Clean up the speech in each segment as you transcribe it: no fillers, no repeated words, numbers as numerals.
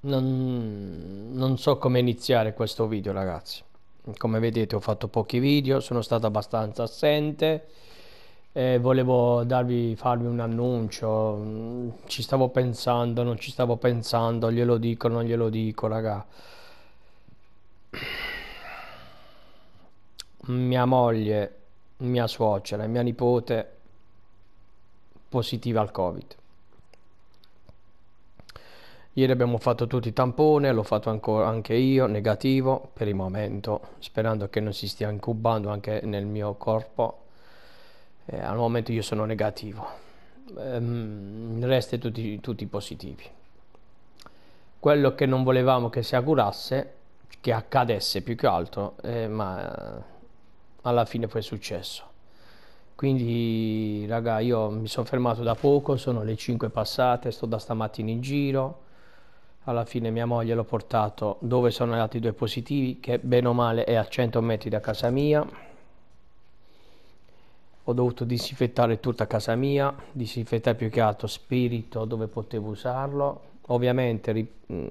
Non so come iniziare questo video, ragazzi. Come vedete ho fatto pochi video, sono stato abbastanza assente e volevo farvi un annuncio. Ci stavo pensando, non ci stavo pensando, glielo dico, non glielo dico, raga. Mia moglie, mia suocera e mia nipote positive al Covid. Ieri abbiamo fatto tutti i tamponi, l'ho fatto ancora anche io, negativo per il momento, sperando che non si stia incubando anche nel mio corpo. Al momento io sono negativo, il resto è tutti positivi. Quello che non volevamo che si augurasse, che accadesse più che altro, ma alla fine poi è successo. Quindi, raga, io mi sono fermato da poco, sono le 5 passate, sto da stamattina in giro. Alla fine mia moglie l'ho portato dove sono gli altri due positivi, che bene o male è a 100 metri da casa mia. Ho dovuto disinfettare tutta casa mia, disinfettare più che altro spirito dove potevo usarlo. Ovviamente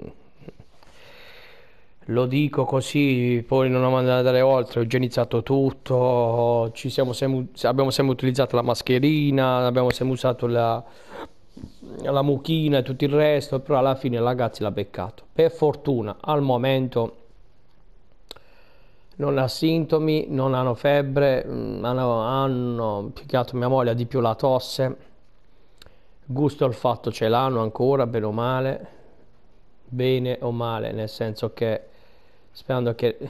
lo dico così, poi non ho mandato andare oltre, ho igienizzato tutto, abbiamo sempre utilizzato la mascherina, abbiamo sempre usato la mucchina e tutto il resto, però alla fine ragazzi l'ha beccato. Per fortuna al momento non ha sintomi, non hanno febbre, hanno più che altro mia moglie ha di più la tosse, gusto e olfatto ce l'hanno ancora, bene o male, nel senso che sperando che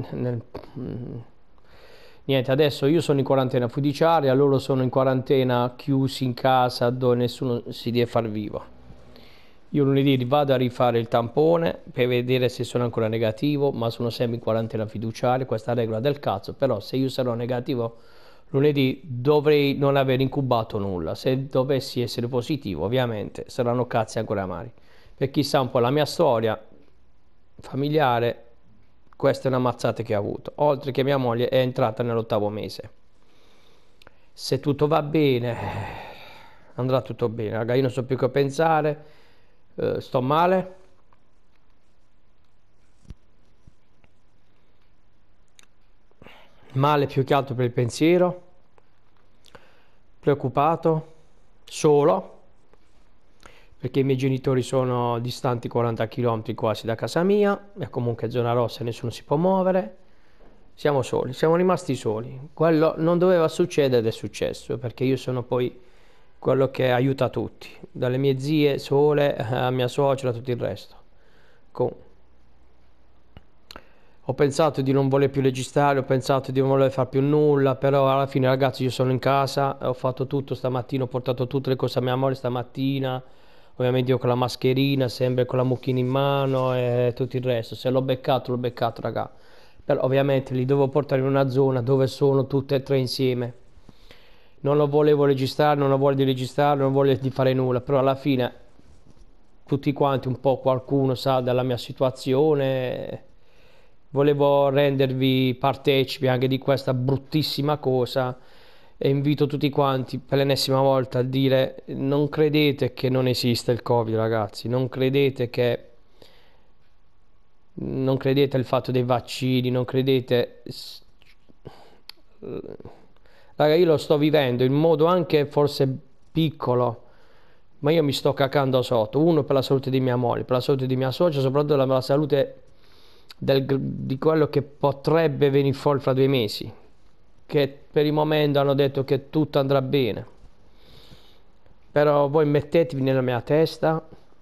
niente, adesso io sono in quarantena fiduciaria, loro sono in quarantena chiusi in casa dove nessuno si deve far vivo. Io lunedì vado a rifare il tampone per vedere se sono ancora negativo, ma sono sempre in quarantena fiduciaria, questa regola del cazzo, però se io sarò negativo lunedì dovrei non aver incubato nulla, se dovessi essere positivo ovviamente saranno cazzi ancora amari. Per chi sa un po' la mia storia familiare, questa è una mazzata che ho avuto, oltre che mia moglie è entrata nell'8° mese. Se tutto va bene, andrà tutto bene, raga, io non so più che pensare, sto male, male più che altro per il pensiero, preoccupato, solo, perché i miei genitori sono distanti 40 km quasi da casa mia, è comunque zona rossa, nessuno si può muovere, siamo soli, siamo rimasti soli. Quello non doveva succedere ed è successo, perché io sono poi quello che aiuta tutti, dalle mie zie sole a mia suocera, tutto il resto. Ho pensato di non voler più registrare, ho pensato di non voler fare più nulla, però alla fine ragazzi io sono in casa, ho fatto tutto stamattina, ho portato tutte le cose a mia moglie stamattina, ovviamente io con la mascherina, sempre con la mucchina in mano e tutto il resto. Se l'ho beccato, raga. Però ovviamente li devo portare in una zona dove sono tutte e tre insieme. Non lo volevo registrare, non ho voglia di registrare, non voglio di fare nulla, però alla fine tutti quanti, un po' qualcuno sa della mia situazione, volevo rendervi partecipi anche di questa bruttissima cosa e invito tutti quanti per l'ennesima volta a dire non credete che non esiste il Covid, ragazzi, non credete al fatto dei vaccini, non credete. Raga, io lo sto vivendo in modo anche forse piccolo, ma io mi sto cacando sotto. Uno per la salute di mia moglie, per la salute di mia suocera, soprattutto per la salute di quello che potrebbe venire fuori fra 2 mesi. Che per il momento hanno detto che tutto andrà bene. Però voi mettetevi nella mia testa.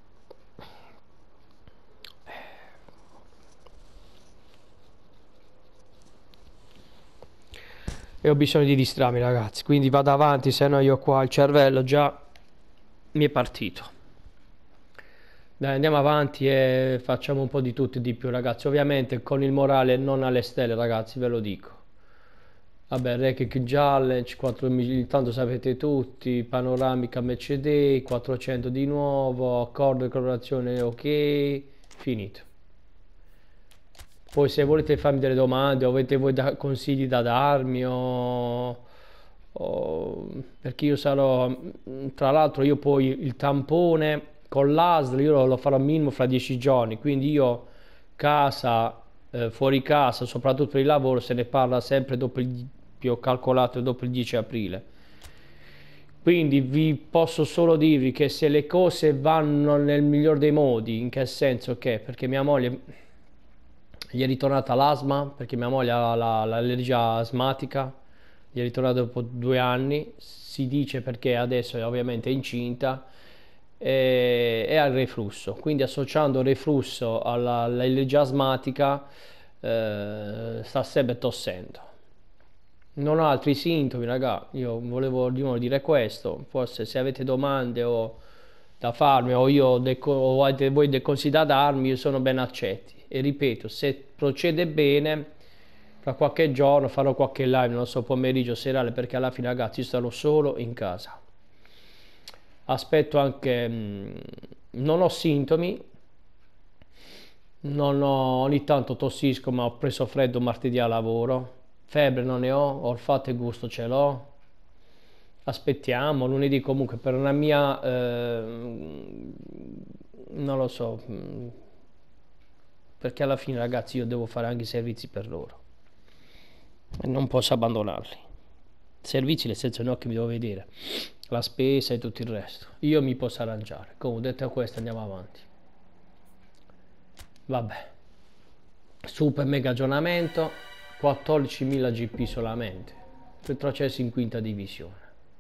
E ho bisogno di distrarmi, ragazzi, quindi vado avanti, se no io qua il cervello già mi è partito. Dai, andiamo avanti e facciamo un po' di tutto e di più, ragazzi. Ovviamente con il morale non alle stelle, ragazzi, ve lo dico. Vabbè, Rekik Challenge, 4.000, tanto sapete tutti, panoramica MCD, 400 di nuovo, accordo di collaborazione ok, finito. Poi se volete farmi delle domande o avete voi consigli da darmi perché io sarò, tra l'altro io poi il tampone con l'ASL io lo farò minimo fra 10 giorni, quindi io casa, fuori casa, soprattutto per il lavoro, se ne parla sempre dopo più ho calcolato dopo il 10 aprile. Quindi vi posso solo dirvi che se le cose vanno nel miglior dei modi, in che senso che, perché mia moglie gli è ritornata l'asma, perché mia moglie ha l'allergia asmatica, gli è ritornata dopo 2 anni, si dice perché adesso è ovviamente incinta e ha il reflusso, quindi associando il reflusso all'allergia asmatica sta sempre tossendo. Non ho altri sintomi, raga. Io volevo di nuovo dire questo. Forse se avete domande o da farmi o o avete voi dei consigli da darmi, io sono ben accetti. E ripeto, se procede bene, fra qualche giorno farò qualche live, non so, pomeriggio, serale, perché alla fine, ragazzi, io starò solo in casa. Aspetto anche, non ho sintomi, non ho, ogni tanto tossisco, ma ho preso freddo martedì a lavoro. Febbre non ne ho, olfatto e gusto ce l'ho. Aspettiamo, lunedì comunque per una mia, non lo so, perché alla fine ragazzi io devo fare anche i servizi per loro e non posso abbandonarli. Servizi nel senso non che mi devo vedere, la spesa e tutto il resto. Io mi posso arrangiare. Comunque detto questo andiamo avanti. Vabbè, super mega aggiornamento, 14.000 GP solamente, retrocessi in quinta divisione.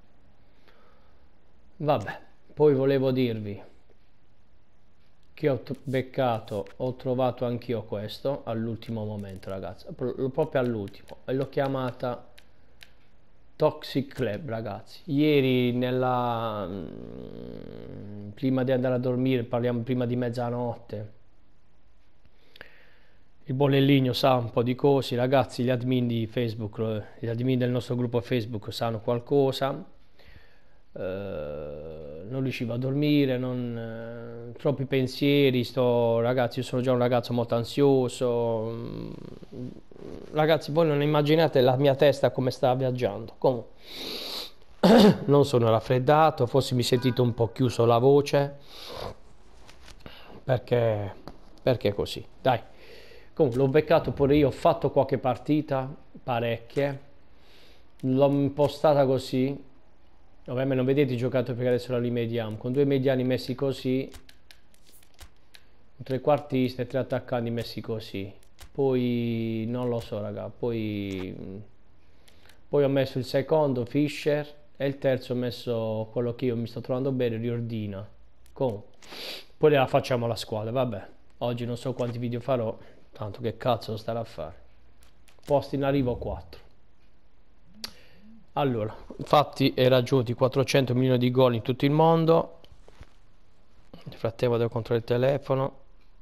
Vabbè, poi volevo dirvi che ho trovato anch'io questo all'ultimo momento, ragazzi, proprio all'ultimo, e l'ho chiamata Toxic Club, ragazzi. Ieri prima di andare a dormire, parliamo prima di mezzanotte, il bolellino sa un po' di cose, ragazzi, gli admin di Facebook, gli admin del nostro gruppo Facebook sanno qualcosa. Non riuscivo a dormire, troppi pensieri, ragazzi, io sono già un ragazzo molto ansioso. Ragazzi, voi non immaginate la mia testa come sta viaggiando. Comunque, non sono raffreddato, forse mi sentite un po' chiuso la voce, perché, perché così, dai. Comunque, l'ho beccato pure io, ho fatto qualche partita, parecchie, l'ho impostata così. Ovviamente non vedete i giocatori perché adesso li mediamo, con due mediani messi così, un trequartista e tre attaccanti messi così. Poi non lo so, raga, poi ho messo il secondo Fischer e il terzo ho messo quello che io mi sto trovando bene, Riordina. Comunque, poi la facciamo la squadra, vabbè. Oggi non so quanti video farò, tanto che cazzo lo starò a fare. Posti in arrivo 4. Allora, infatti è raggiunti 400 milioni di gol in tutto il mondo. Nel frattempo devo controllare il telefono.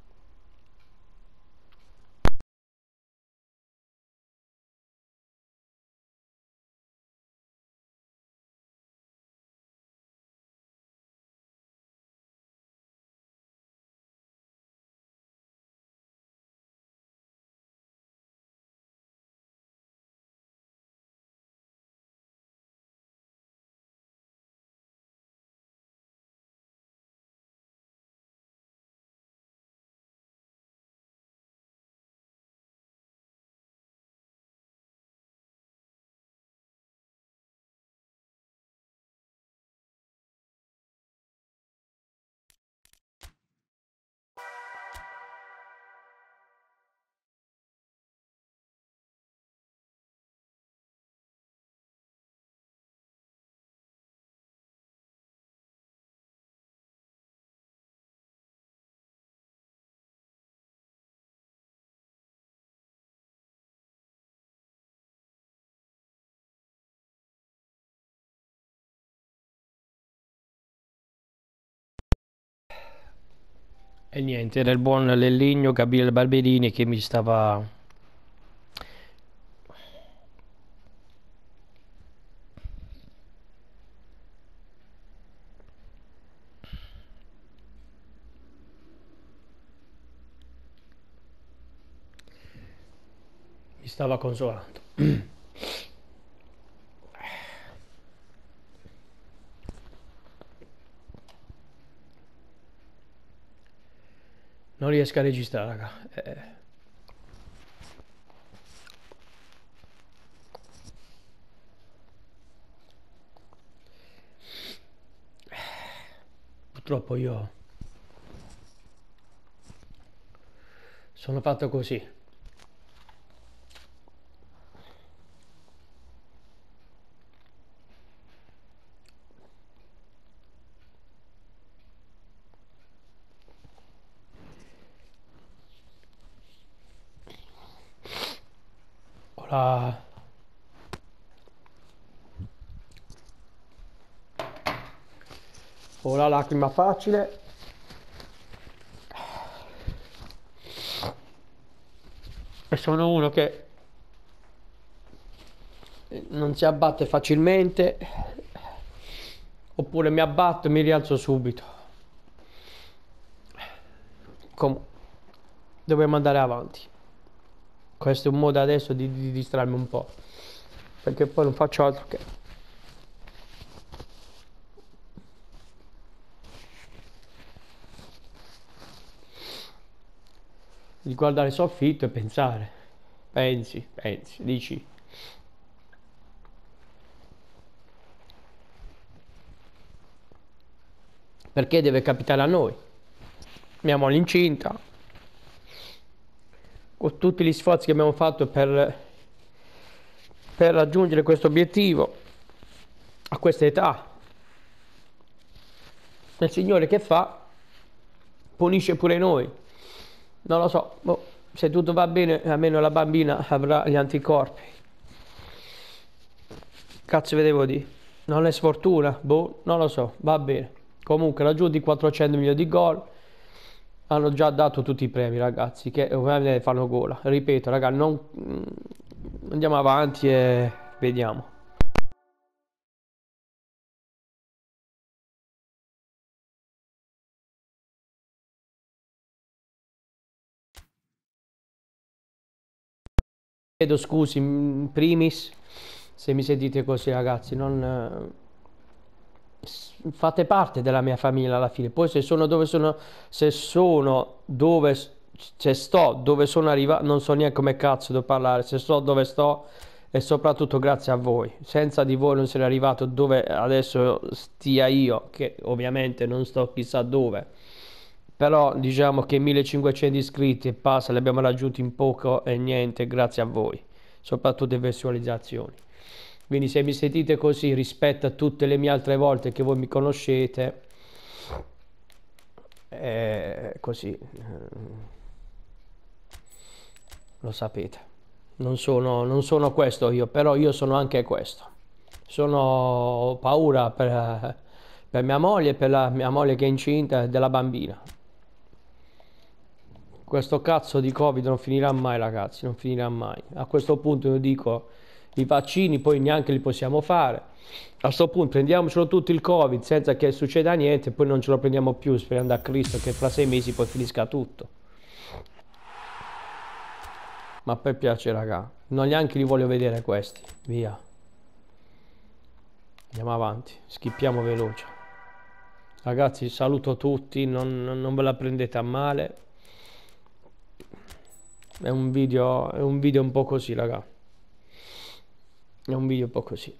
E niente, era il buon Lelligno Gabriele Barberini che mi stava consolando. Non riesco a registrare, raga. Purtroppo io sono fatto così. Ho la... ho la lacrima facile. E sono uno che non si abbatte facilmente, oppure mi abbatto e mi rialzo subito. Dobbiamo andare avanti. Questo è un modo adesso di distrarmi un po', perché poi non faccio altro che di guardare il soffitto e pensare. Pensi, dici. Perché deve capitare a noi? Mia moglie incinta, con tutti gli sforzi che abbiamo fatto per raggiungere questo obiettivo a questa età. Il Signore che fa? Punisce pure noi. Non lo so, boh, se tutto va bene, almeno la bambina avrà gli anticorpi. Cazzo vedevo di? Non è sfortuna? Boh, non lo so, va bene. Comunque raggiunti 400 milioni di gol. Hanno già dato tutti i premi, ragazzi, che ovviamente fanno gola. Ripeto, raga, non andiamo avanti e vediamo. Chiedo scusi in primis se mi sentite così, ragazzi, non fate parte della mia famiglia alla fine. Poi se sono dove sono, se sono dove se sto dove sono arrivato, non so neanche come cazzo devo parlare. Se sto dove sto è soprattutto grazie a voi. Senza di voi non sarei arrivato dove adesso stia io, che ovviamente non sto chissà dove. Però diciamo che 1500 iscritti e passa li abbiamo raggiunti in poco e niente grazie a voi, soprattutto in visualizzazioni. Quindi se mi sentite così rispetto a tutte le mie altre volte che voi mi conoscete, così lo sapete. Non sono questo io, però io sono anche questo. Ho paura per mia moglie, per la mia moglie che è incinta e della bambina. Questo cazzo di Covid non finirà mai, ragazzi, non finirà mai. A questo punto io dico, i vaccini poi neanche li possiamo fare. A questo punto prendiamocelo tutto il Covid senza che succeda niente, poi non ce lo prendiamo più, sperando a Cristo che fra 6 mesi poi finisca tutto. Ma per piacere, raga, non neanche li voglio vedere questi. Via. Andiamo avanti, schippiamo veloce. Ragazzi, saluto tutti, non ve la prendete a male. È un video un po' così, raga. È un video un po' così.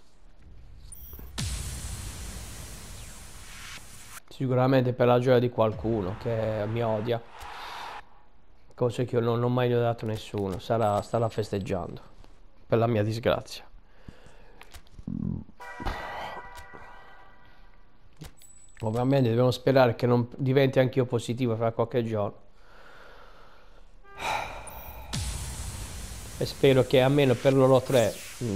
Sicuramente per la gioia di qualcuno che mi odia. Cose che io non ho mai odiato a nessuno. Starà festeggiando. Per la mia disgrazia. Ovviamente dobbiamo sperare che non diventi anch'io positivo fra qualche giorno. E spero che almeno per loro tre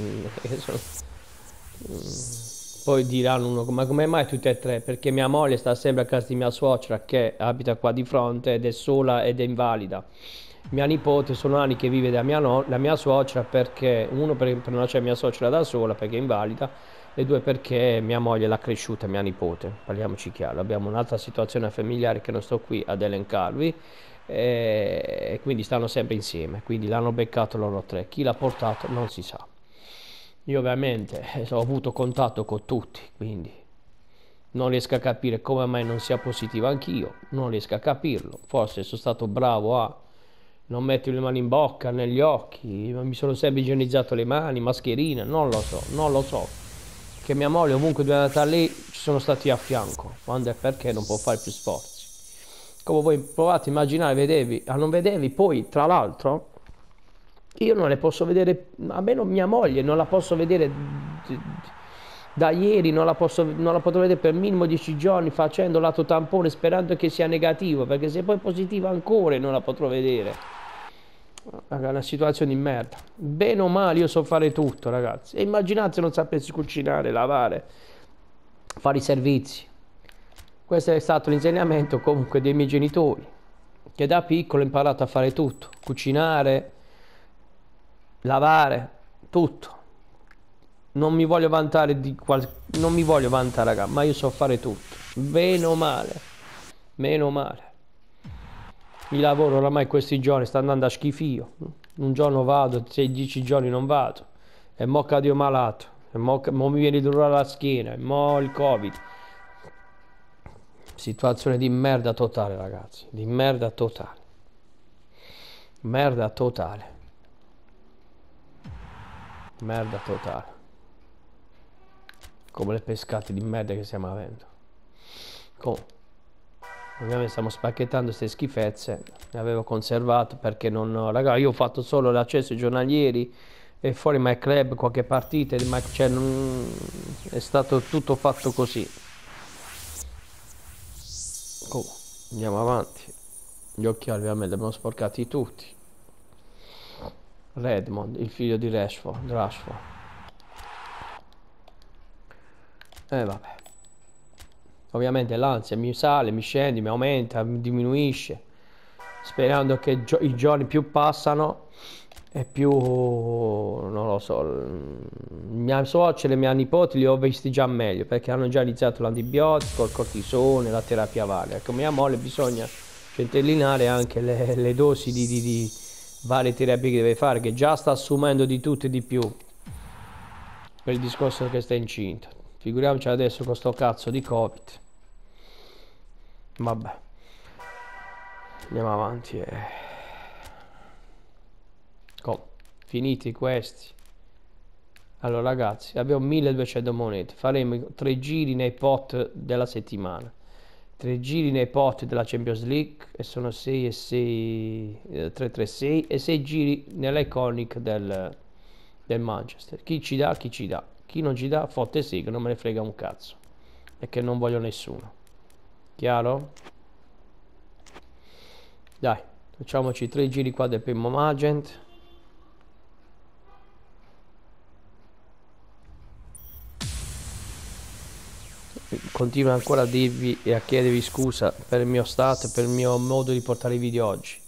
poi diranno uno ma come mai tutti e tre? Perché mia moglie sta sempre a casa di mia suocera che abita qua di fronte ed è sola ed è invalida. Mia nipote sono anni che vive da la mia suocera perché uno per non lasciare mia suocera da sola perché è invalida e due perché mia moglie l'ha cresciuta mia nipote, parliamoci chiaro. Abbiamo un'altra situazione familiare che non sto qui ad elencarvi e quindi stanno sempre insieme, quindi l'hanno beccato loro tre. Chi l'ha portato non si sa. Io ovviamente ho avuto contatto con tutti, quindi Non riesco a capire come mai non sia positivo anch'io, non riesco a capirlo. Forse sono stato bravo a non mettere le mani in bocca, negli occhi, mi sono sempre igienizzato le mani, mascherina, non lo so, non lo so. Che mia moglie ovunque dove è andata lì ci sono stati a fianco, quando è perché non può fare più sforzi. Come voi provate a immaginare, vedevi, a non vedevi, poi tra l'altro io non le posso vedere, almeno mia moglie non la posso vedere da ieri, non la potrò vedere per minimo 10 giorni facendo lato tampone sperando che sia negativo, perché se poi è positiva ancora non la potrò vedere. È una situazione di merda. Bene o male io so fare tutto, ragazzi. E immaginate se non sapessi cucinare, lavare, fare i servizi. Questo è stato l'insegnamento comunque dei miei genitori, che da piccolo ho imparato a fare tutto, cucinare, lavare, tutto. Non mi voglio vantare non mi voglio vantare, raga, ma io so fare tutto. Bene o male. Meno male. Il lavoro oramai questi giorni sta andando a schifio. Un giorno vado, 10 giorni non vado. E mo cadio malato. E mo mi viene dolore alla schiena. E mo il Covid. Situazione di merda totale, ragazzi. Di merda totale. Merda totale. Merda totale. Come le pescate di merda che stiamo avendo. Comunque. Ovviamente stiamo spacchettando queste schifezze. Le avevo conservato perché non... Raga, io ho fatto solo l'accesso ai giornalieri e fuori My Club, qualche partita, cioè è stato tutto fatto così. Andiamo avanti. Gli occhiali ovviamente li abbiamo sporcati tutti. Redmond, il figlio di Rashford. Vabbè. Ovviamente l'ansia mi sale, mi scende, mi aumenta, mi diminuisce, sperando che i giorni più passano e più, non lo so, mia suocera e mia nipote li ho visti già meglio perché hanno già iniziato l'antibiotico, il cortisone, la terapia varia. Ecco, mia moglie bisogna centellinare anche le dosi di varie terapie che deve fare, che già sta assumendo di tutto e di più per il discorso che sta incinta. Figuriamoci adesso con sto cazzo di Covid. Vabbè. Andiamo avanti. Finiti questi. Allora ragazzi, abbiamo 1200 monete. Faremo 3 giri nei pot della settimana. 3 giri nei pot della Champions League. E sono 6 e 6. 3, 3, 6. E 6 giri nell'Iconic del Manchester. Chi ci dà, chi ci dà. Chi non ci dà, fotte sì, che non me ne frega un cazzo. E che non voglio nessuno. Chiaro? Dai, facciamoci 3 giri qua del primo Magent. Continuo ancora a dirvi e a chiedervi scusa per il mio stato e per il mio modo di portare i video oggi.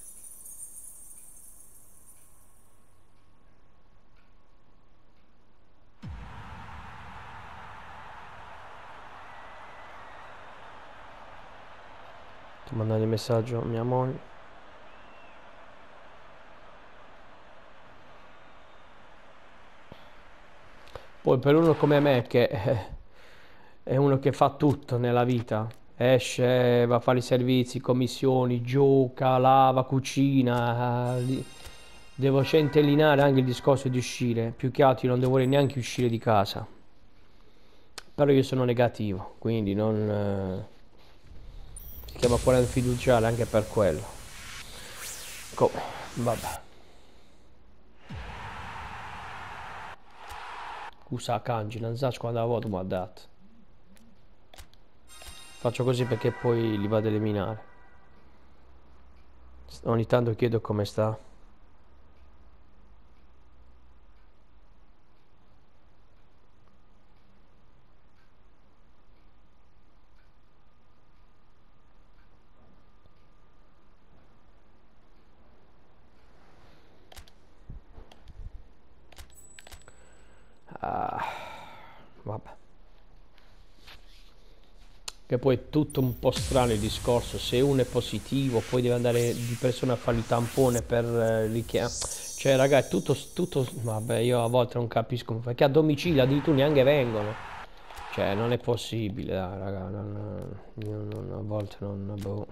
Sto mandando il messaggio a mia moglie. Poi per uno come me che è uno che fa tutto nella vita, esce, va a fare i servizi, commissioni, gioca, lava, cucina, devo centellinare anche il discorso di uscire, più che altro non devo neanche uscire di casa, però io sono negativo, quindi non... si chiama querela fiduciaria anche per quello. Vabbè. Usa kanji, non so quando la volta mi ha dato. Faccio così perché poi li vado ad eliminare. Ogni tanto chiedo come sta. Vabbè. Che poi è tutto un po' strano il discorso. Se uno è positivo poi deve andare di persona a fare il tampone per richiamare. Cioè raga è tutto. Vabbè, io a volte non capisco perché a domicilio addirittura neanche vengono. Cioè, non è possibile, dai, raga, a volte non... boh.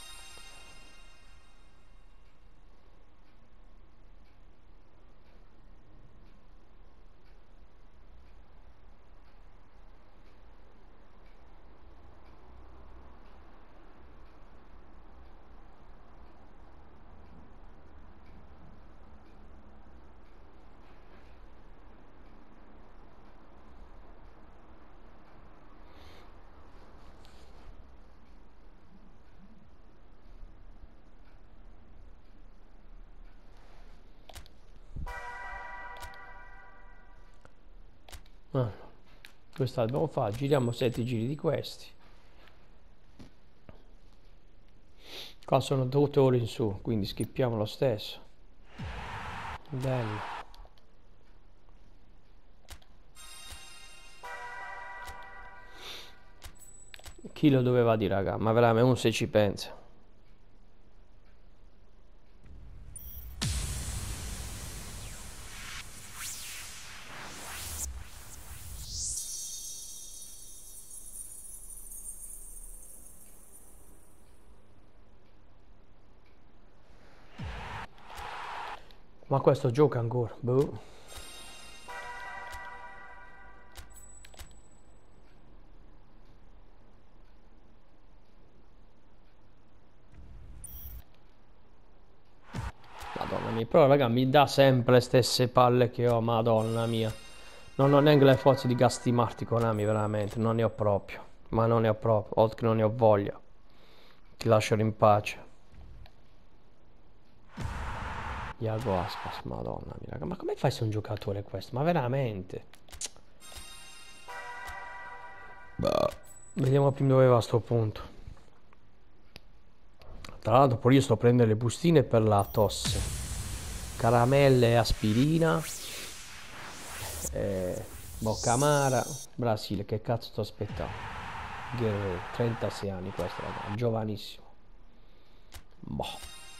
Ah, questa dobbiamo fare, giriamo 7 giri di questi. Qua sono 8 ore in su, quindi skippiamo lo stesso. Bello. Chi lo doveva dire, raga? Ma veramente uno se ci pensa. Ma questo gioca ancora, boh. Madonna mia, però raga mi dà sempre le stesse palle che ho, madonna mia. Non ho neanche le forze di gastimarti Konami, veramente, non ne ho proprio. Ma non ne ho proprio, oltre che non ne ho voglia. Ti lascio in pace. Iago Aspas, madonna mia, raga, ma come fai a essere un giocatore questo? Ma veramente? Bah. Vediamo prima dove va a sto punto. Tra l'altro pure io sto prendendo le bustine per la tosse. Caramelle e aspirina. Bocca amara. Brasile, che cazzo sto aspettando? 36 anni questo, raga, giovanissimo. Boh.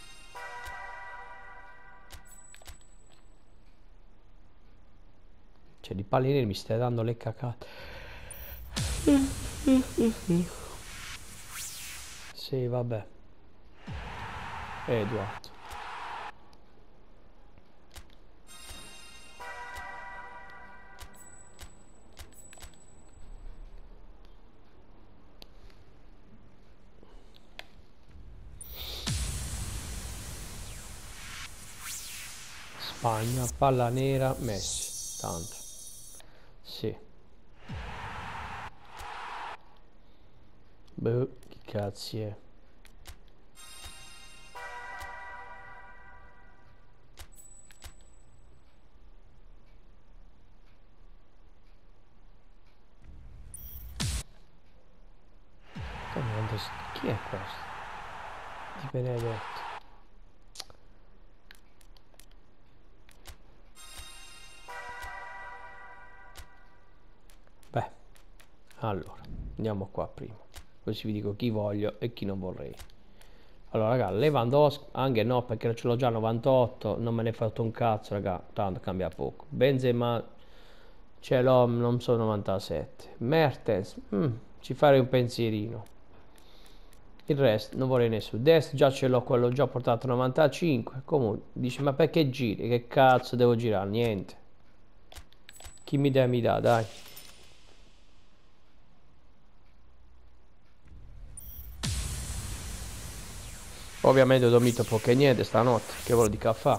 Cioè di palline mi stai dando le cacate. Sì, vabbè. Edward. Spagna, palla nera, Messi. Tanto. Sì. Boh, che cazzi è? Chi è questo? Di Benedetto. Beh, allora, andiamo qua prima. Così vi dico chi voglio e chi non vorrei. Allora, raga, Lewandowski, anche no, perché ce l'ho già 98, non me ne è fatto un cazzo, raga, tanto cambia poco. Benzema, ce l'ho, non so 97. Mertens, ci farei un pensierino. Il resto, non vorrei nessuno. Dest già ce l'ho, quello già portato 95. Comunque, dici, ma perché giri? Che cazzo devo girare? Niente. Chi mi dà, dai. Ovviamente ho dormito poco e niente stanotte, che voglio di caffè.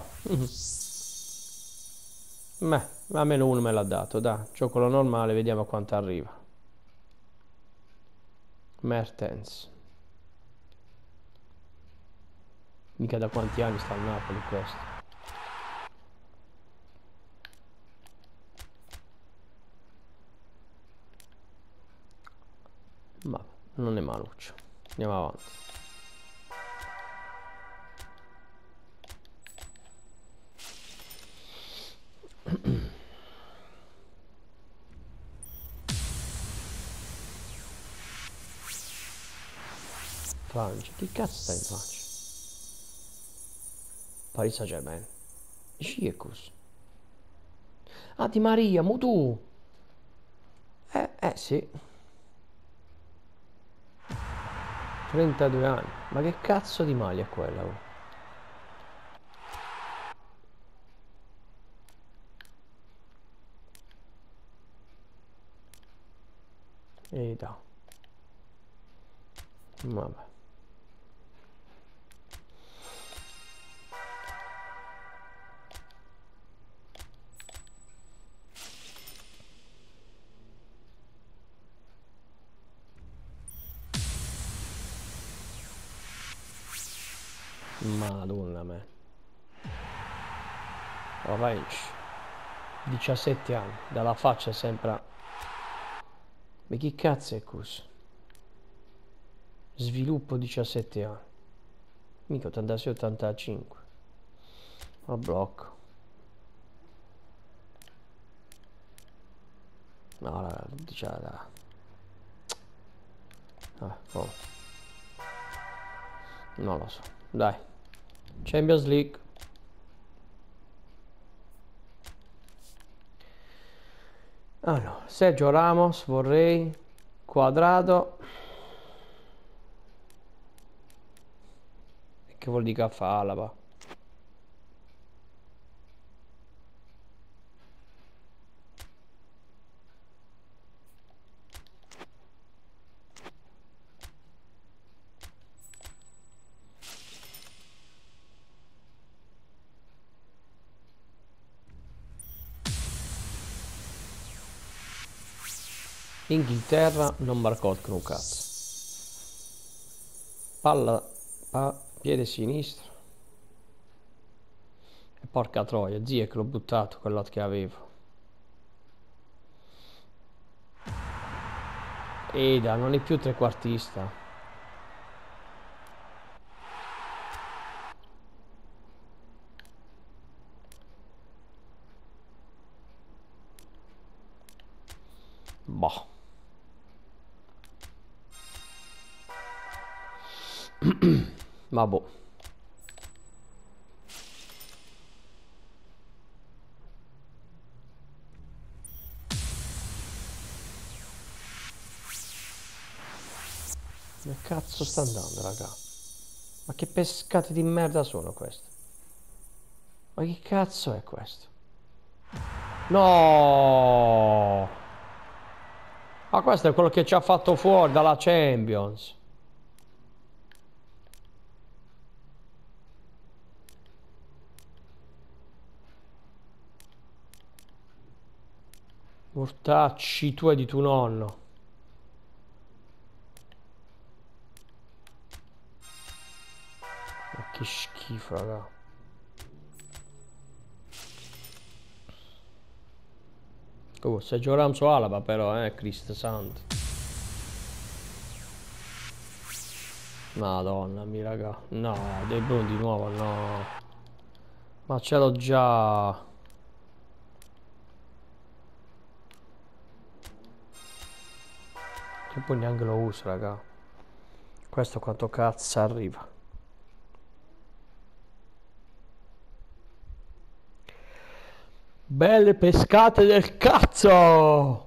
Beh, almeno uno me l'ha dato, dai. Gioco normale, vediamo quanto arriva. Mertens. Mica da quanti anni sta al Napoli questo. Ma non è maluccio. Andiamo avanti. Francia, che cazzo sta in Francia? Paris Saint-Germain. Circus. Ah, Di Maria, Mutu. Sì. 32 anni. Ma che cazzo di maglia è quella? Oh? E da. Vabbè. Madonna me. Orange. 17 anni. Dalla faccia sembra. Ma chi cazzo è questo? Sviluppo 17 anni. Mica 86-85. Ma blocco. No, raga, diciamo da. Oh. Non lo so. Dai. Champions League. Allora, Sergio Ramos vorrei. Quadrato. Che vuol dire che fa Alaba? Inghilterra non marcotcono un cazzo. Palla a piede sinistro. E porca troia, zia che l'ho buttato quell'altro che avevo. Eda, non è più trequartista. Boh. Ma boh. Che cazzo sta andando, raga? Ma che pescate di merda sono queste? Ma che cazzo è questo? No! Ma questo è quello che ci ha fatto fuori dalla Champions. Mortacci tu e di tuo nonno. Ma che schifo, raga. Oh, se giochiamo su Alaba però, Cristo santo. Madonna mia, raga. No, De Bruyne di nuovo, no. Ma ce l'ho già. Che poi neanche lo uso, raga. Questo quanto cazzo arriva. Belle pescate del cazzo!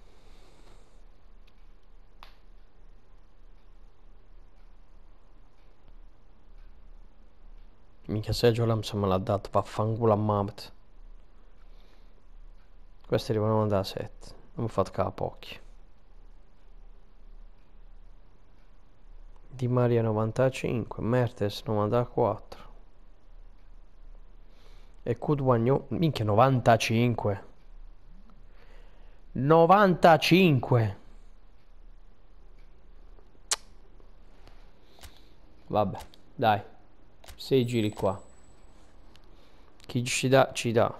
Mica Sergio Ramos me l'ha dato, vaffanculo a Mamet. Questi arrivano da 7. Non mi fate pochi. Di Maria 95, Mertes 94. E Cudwagno, minchia 95. 95. Vabbè, dai. 6 giri qua. Chi ci dà, ci dà.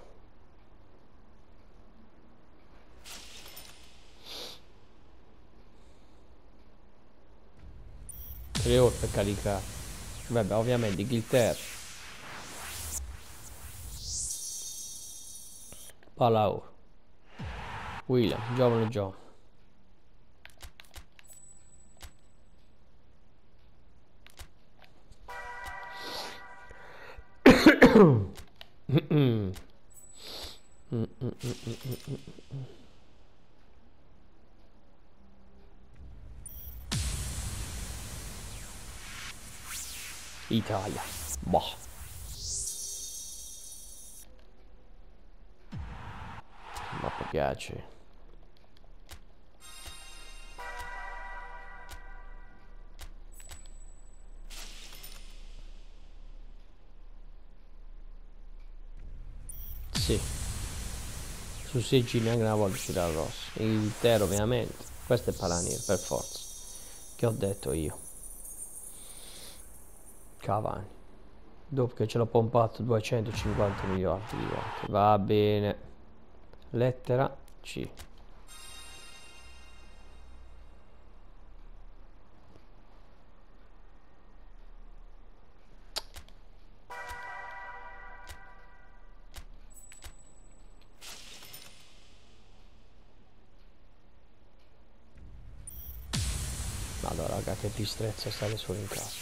3 ore per caricare. Vabbè, ovviamente Inghilterra. Palau. William, giovane John. Italia. Boh. Ma mi piace. Sì. Su Sigi neanche una volta ci dà rosso. Inghilterra ovviamente. Questo è Palanier, per forza. Che ho detto io? Cavani. Dopo che ce l'ho pompato 250 miliardi di volte. Va bene. Lettera C. Madonna raga, che tristezza stare solo in casa.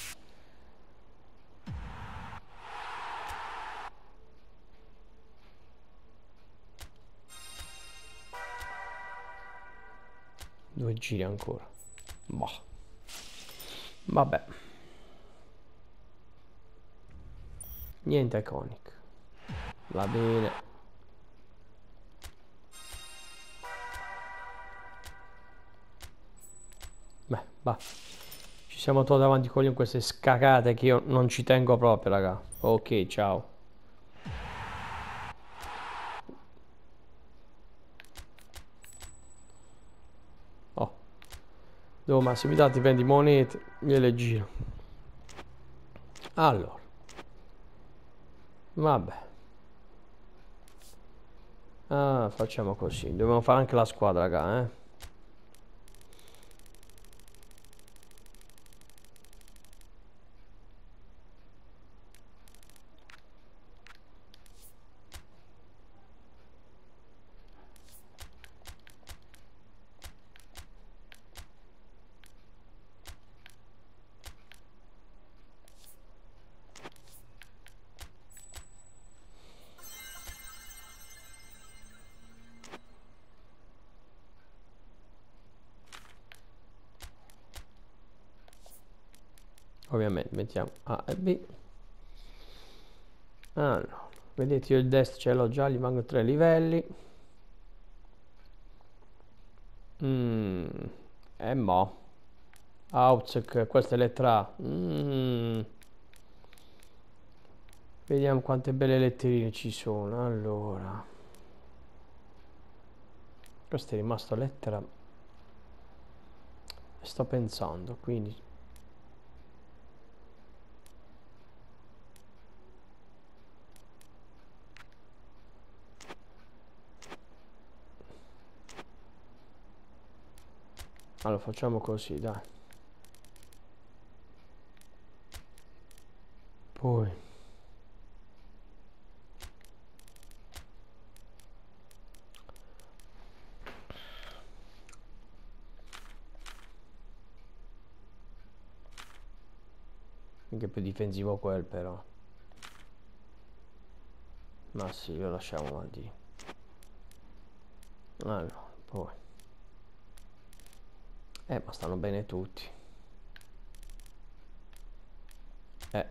Due giri ancora. Boh. Vabbè. Niente iconic. Va bene. Beh, va. Ci siamo trovati davanti con queste scacate che io non ci tengo proprio, raga. Ok, ciao. Oh. Devo massimi dati, prendi monete, gliele giro. Allora. Vabbè. Ah, facciamo così. Dobbiamo fare anche la squadra, raga, eh. Ovviamente mettiamo A e B. Allora, vedete io il destro ce l'ho già, gli mancano 3 livelli. E mo. Outlook, questa è lettera A. Vediamo quante belle letterine ci sono. Allora. Questa è rimasta lettera. Sto pensando, quindi. Allora facciamo così, dai. Poi. Anche più difensivo quel però. Ma sì, lo lasciamo mal di. Allora, poi. Ma stanno bene tutti. Eh.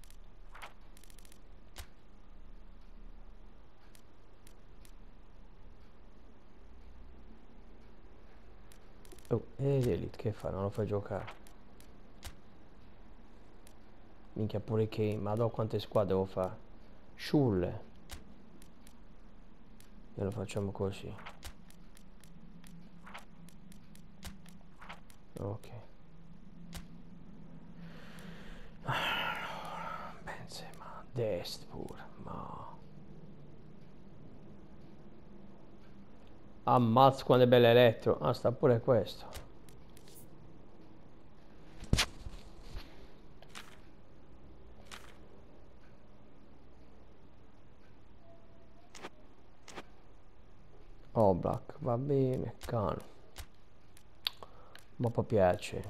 Oh, e Elite che fa? Non lo fai giocare. Minchia pure Kane, ma do quante squadre devo fare? Sciulle. E lo facciamo così. Ok. Benzema, Dest pure, ma. Ammazza quante belle elettro. Ah, sta pure questo. Oh, Black, va bene, cano. Ma poi piace.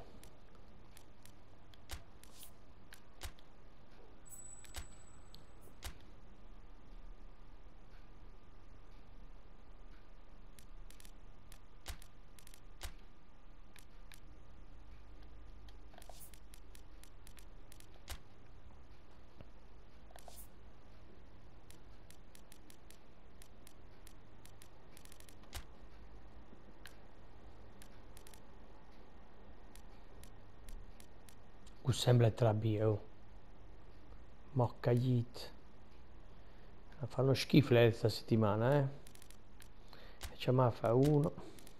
Sembra 3B, oh. Mocca git. Fanno schifo le questa settimana, eh. E c'è ma fa uno.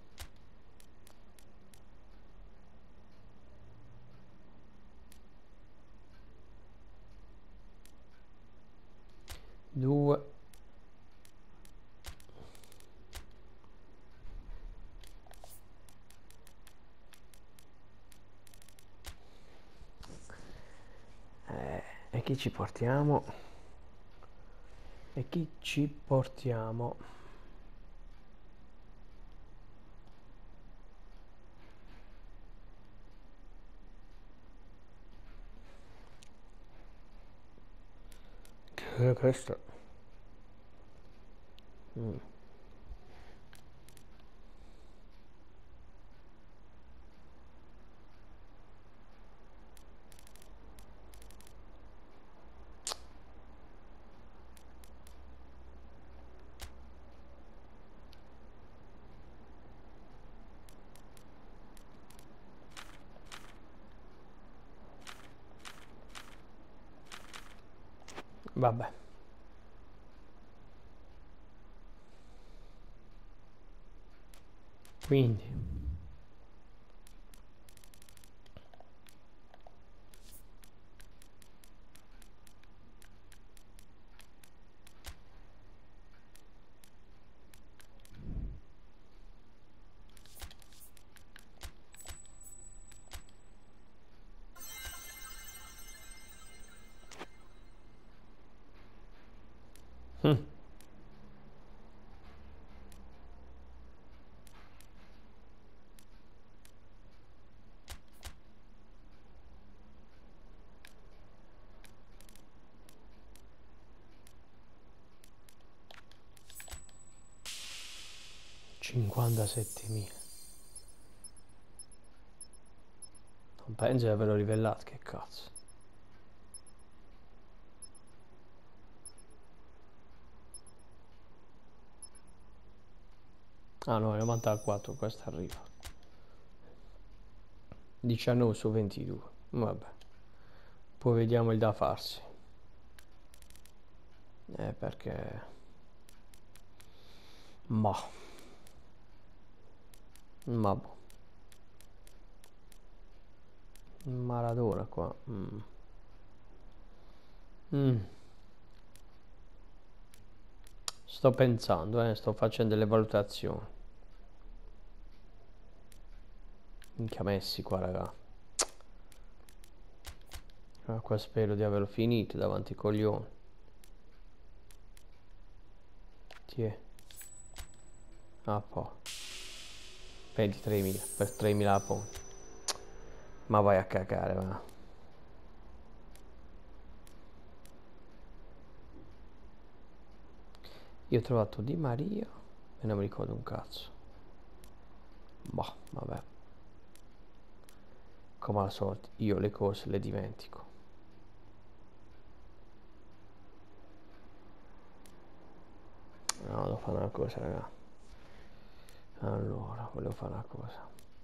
Due. E chi ci portiamo? E chi ci portiamo? Che è questo? Mm. Vabbè. Quindi 57.000. Non penso di averlo livellato, che cazzo. Ah no, è 94, questo arriva. 19 su 22. Vabbè. Poi vediamo il da farsi. Perché... Ma boh. Maradona qua. Sto pensando, sto facendo delle valutazioni. Minchia Messi qua, raga. Qua spero di averlo finito davanti ai coglioni. Tiè. Ah, poi. 23.000 per 3.000 punti. Ma vai a cagare, va. Io ho trovato Di Maria e non mi ricordo un cazzo. Boh, vabbè. Come al solito, io le cose le dimentico. No, devo fare una cosa, raga. Allora, volevo fare una cosa.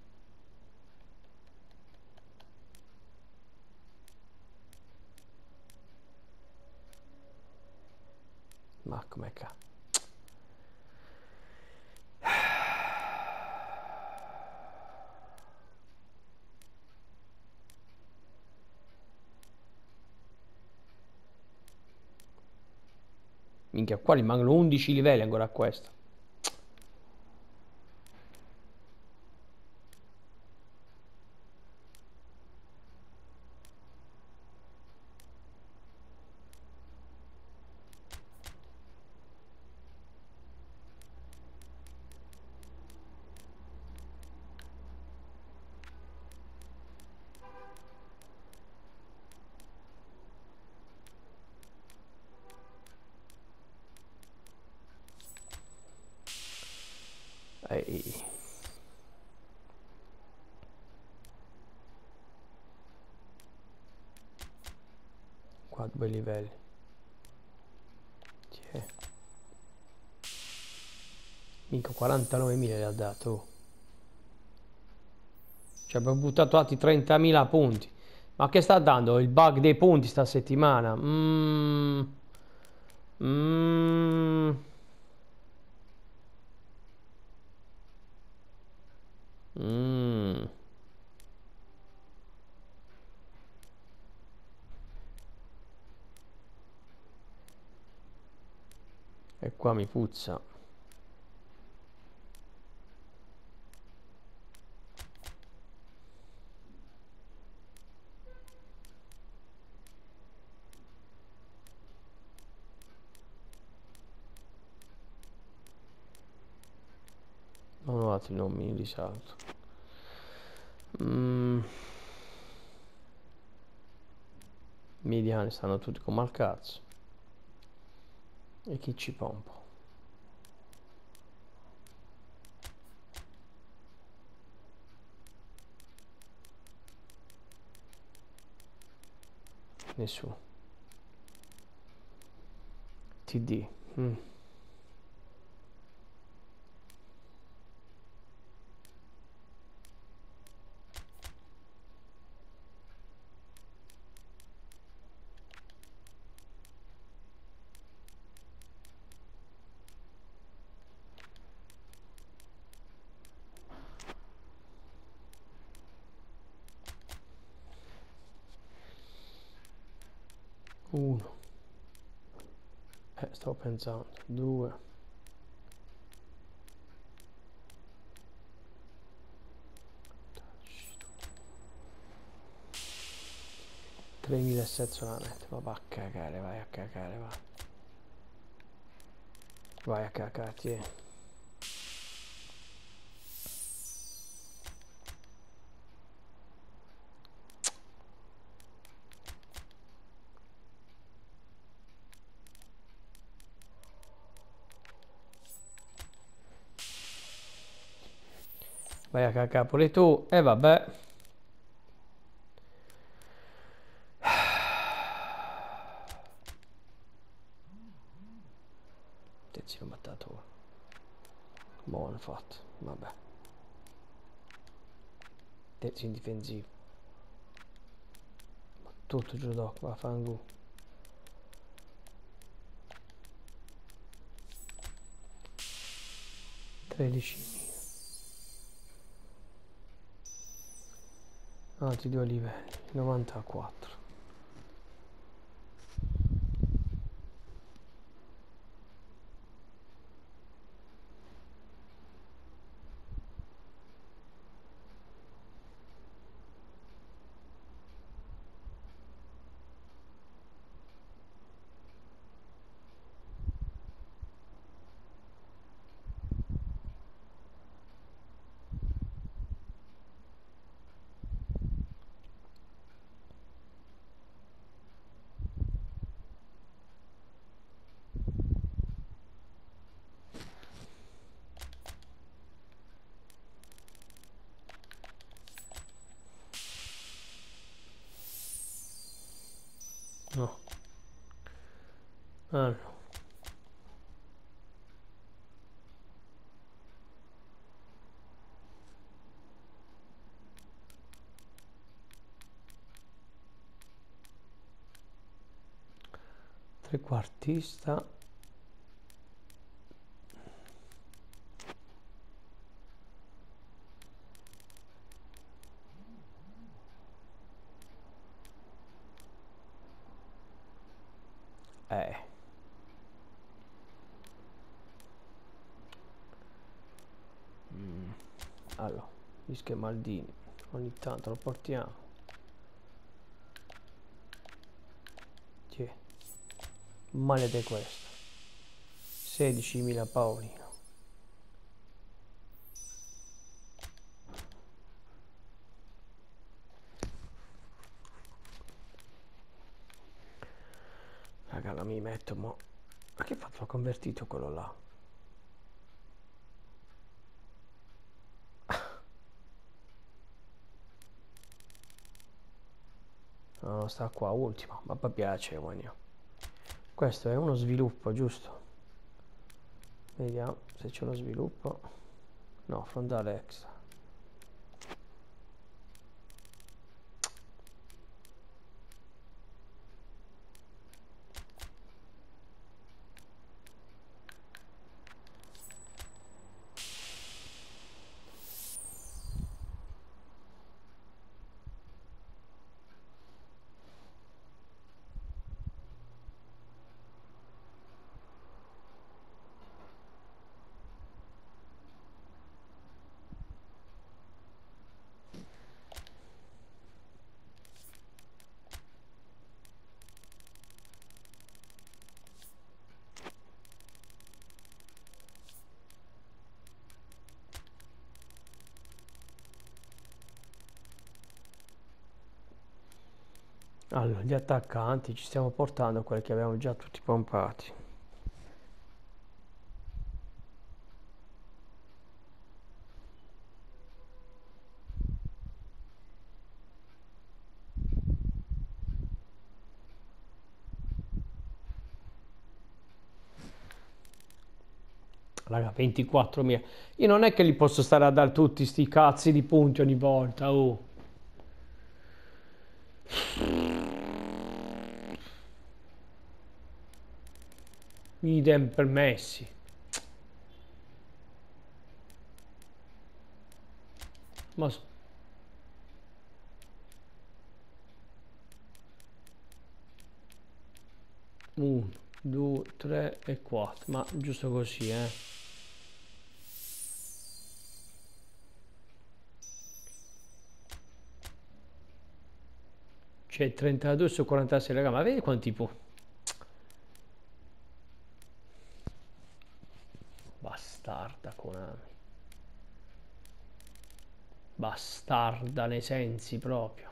Ma com'è che... Minchia, qua rimangono 11 livelli ancora a questo. Ehi. Qua 2 livelli. Tiè. Minchia, 49.000 le ha dato. Ci abbiamo buttato altri 30.000 punti. Ma che sta dando? Il bug dei punti sta settimana. Mm. Mm. E qua mi puzza. Non ho altri nomi di salto. Mediani stanno tutti come al cazzo. E chi ci pompa? Nessuno. TD. 1. Stavo pensando. 2. 3.700 solamente. Ma va a cagare, vai a cagare, va. Vai a cacarti, Vai a cacare pure tu. E vabbè. Attenzione battatore. Buono fatto. Vabbè. Attenzione difensivo. Tutto giù va a fangu. 13.000. Altri 2 livelli. 94. No. Ah no. Trequartista. Eh. Allora, gli schemaldini. Ogni tanto lo portiamo. Tiè. Malede questo. 16.000 Paolino. Raga, la mi metto, mo. Ma che fatto? L'ho convertito quello là. No, sta qua, ultimo. Ma mi piace, guagno. Questo è uno sviluppo, giusto? Vediamo se c'è uno sviluppo. No, frontale extra. Allora, gli attaccanti ci stiamo portando quelli che avevamo già tutti pompati. Raga, 24.000. Io non è che li posso stare a dare tutti sti cazzi di punti ogni volta, oh. Idem per Messi. Ma 1, 2, 3 e 4. Ma giusto così, eh. C'è 32 su 46, raga, ma vedi quanti punti? Bastarda Konami. Bastarda nei sensi proprio.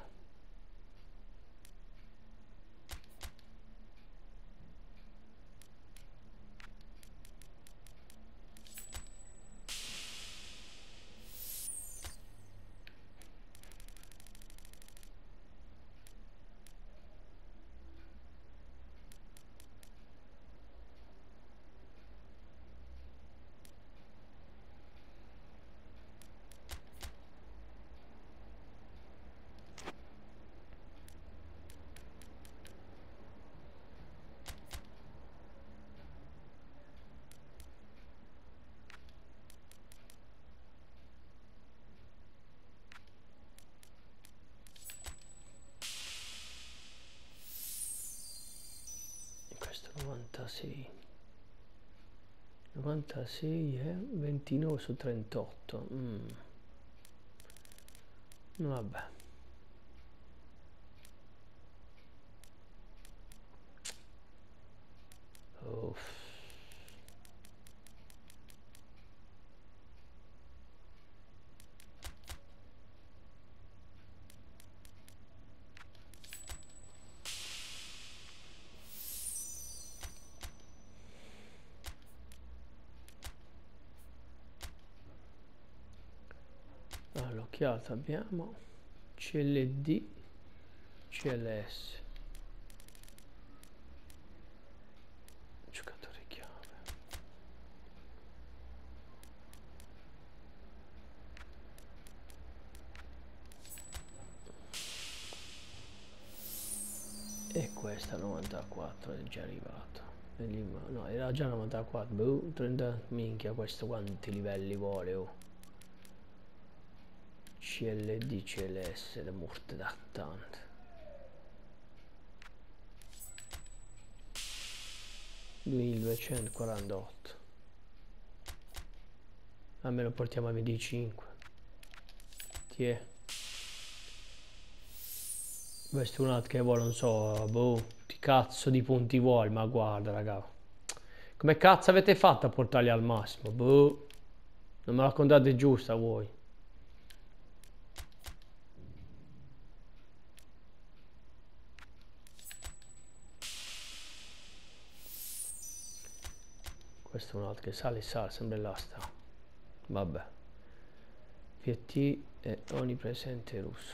Questo 96. 96 è 29 su 38. Vabbè. Uff. All'occhiata abbiamo CLD, CLS. Giocatore chiave. E questa 94 è già arrivato. No, era già 94. Boh, 30. Minchia, questo quanti livelli vuole, oh. CLD, CLS, le morte da tante. 2248. A me lo portiamo a 25. Tiè. Questo è un altro che vuole, non so, boh, ti cazzo di punti vuoi, ma guarda, raga. Come cazzo avete fatto a portarli al massimo? Boh. Non me la contate giusta voi. Questo è un altro che sale, sempre là sta. Vabbè. PT è onnipresente russo.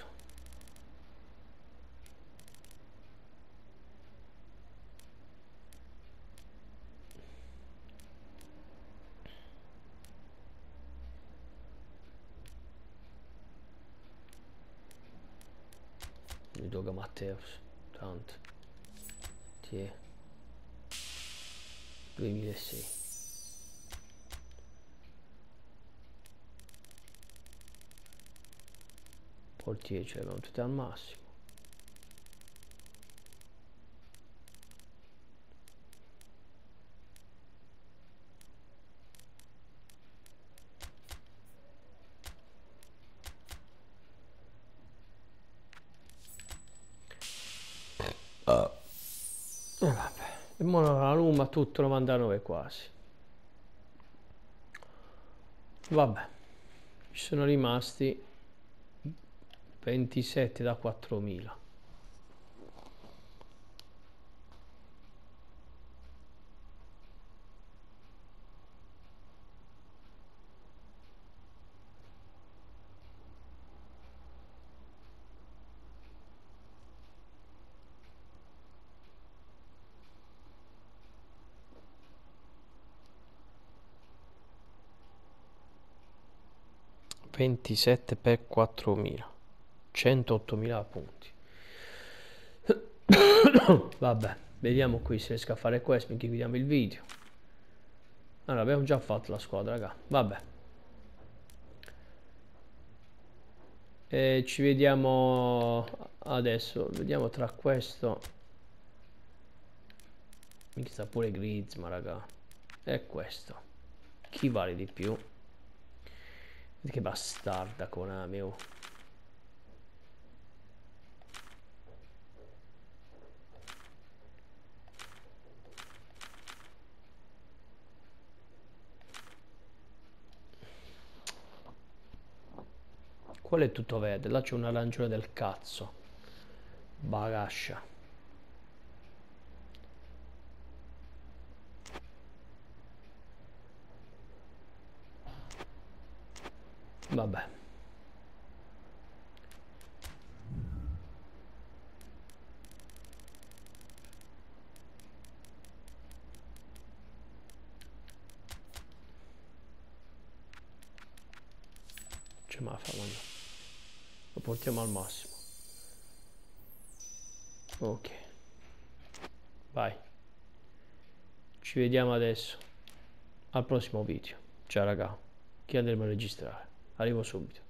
Doga Matteus. Tanto. Tiè. 2006. Portiere ce l'abbiamo tutti al massimo. E vabbè. E mo la Roma tutto 99 quasi. Vabbè. Ci sono rimasti 27 da 4000. 27 per 4000, 108.000 punti. Vabbè, vediamo qui se riesco a fare questo, finché chiudiamo il video. Allora, abbiamo già fatto la squadra, raga. Vabbè. E ci vediamo adesso. Vediamo tra questo. Minchia, sta pure Griezmann, raga. E questo. Chi vale di più? Che bastarda Konami, oh. Quello è tutto verde, là c'è un arancione del cazzo. Bagascia. Vabbè. Ce me la fa, mano. Lo portiamo al massimo. Ok. Vai. Ci vediamo adesso al prossimo video. Ciao raga. Che andremo a registrare. Arrivo subito.